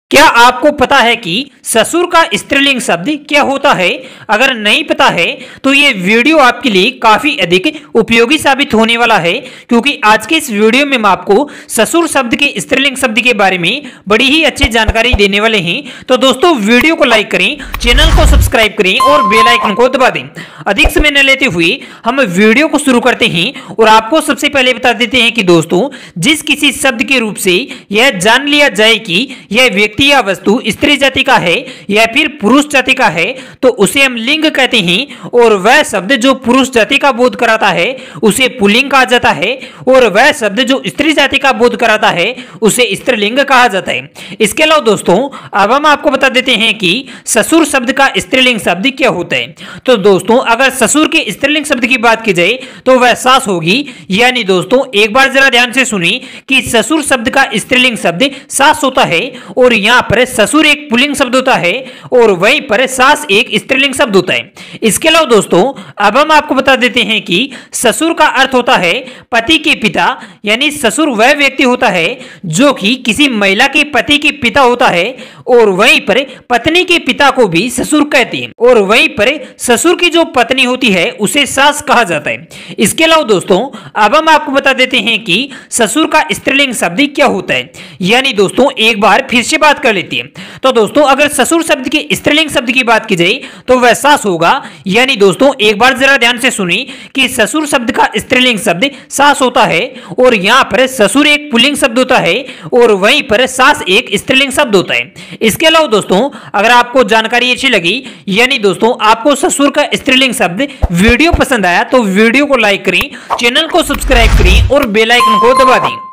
क्या आपको पता है कि ससुर का स्त्रीलिंग शब्द क्या होता है? अगर नहीं पता है तो ये वीडियो आपके लिए काफी अधिक उपयोगी साबित होने वाला है, क्योंकि आज के इस वीडियो में मैं आपको ससुर शब्द के स्त्रीलिंग शब्द के बारे में बड़ी ही अच्छी जानकारी देने वाले हैं। तो दोस्तों वीडियो को लाइक करें, चैनल को सब्सक्राइब करें और बेल आइकन को दबा दें। अधिक समय न लेते हुए हम वीडियो को शुरू करते हैं और आपको सबसे पहले बता देते हैं कि दोस्तों जिस किसी शब्द के रूप से यह जान लिया जाए कि यह व्यक्ति या वस्तु स्त्री जाति का है या फिर पुरुष जाति का है तो उसे हम लिंग कहते हैं, और वह शब्द जो पुरुष जाति का बोध कराता है उसे पुल्लिंग कहा जाता है, और वह शब्द जो स्त्री जाति का बोध कराता है उसे स्त्रीलिंग कहा जाता है। इसके अलावा दोस्तों अब हम आपको बता देते हैं कि ससुर शब्द का स्त्रीलिंग शब्द क्या होता है। तो दोस्तों अगर ससुर के स्त्रीलिंग शब्द की बात की जाए तो वह सास होगी। यानी दोस्तों एक बार जरा ध्यान से सुनिए कि ससुर शब्द का स्त्रीलिंग शब्द सास होता है, और यहाँ पर ससुर एक पुल्लिंग शब्द होता है और वहीं पर सास एक स्त्रीलिंग शब्द होता है। इसके अलावा दोस्तों अब हम आपको बता देते हैं कि ससुर का अर्थ होता है पति के पिता। यानी ससुर वह व्यक्ति होता है जो कि किसी महिला के पति के पिता होता है, और वहीं पर पत्नी के पिता को भी ससुर कहते हैं, और वहीं पर ससुर की जो पत्नी होती है उसे सास कहा जाता है। इसके अलावा दोस्तों अब हम आपको बता देते हैं कि ससुर का स्त्रीलिंग शब्द क्या होता है। यानी दोस्तों एक बार फिर से बात कर लेते हैं। तो दोस्तों अगर ससुर शब्द के स्त्रीलिंग शब्द की बात की जाए तो वह सास होगा। यानी दोस्तों एक बार जरा ध्यान से सुनिए कि ससुर शब्द का स्त्रीलिंग शब्द सास होता है, और यहां पर ससुर एक पुल्लिंग शब्द होता है और वहीं पर सास एक स्त्रीलिंग शब्द होता है। इसके अलावा दोस्तों अगर आपको जानकारी अच्छी लगी, यानी दोस्तों आपको ससुर का स्त्रीलिंग शब्द वीडियो पसंद आया तो वीडियो को लाइक करें, चैनल को सब्सक्राइब करें और बेल आइकन को दबा दें।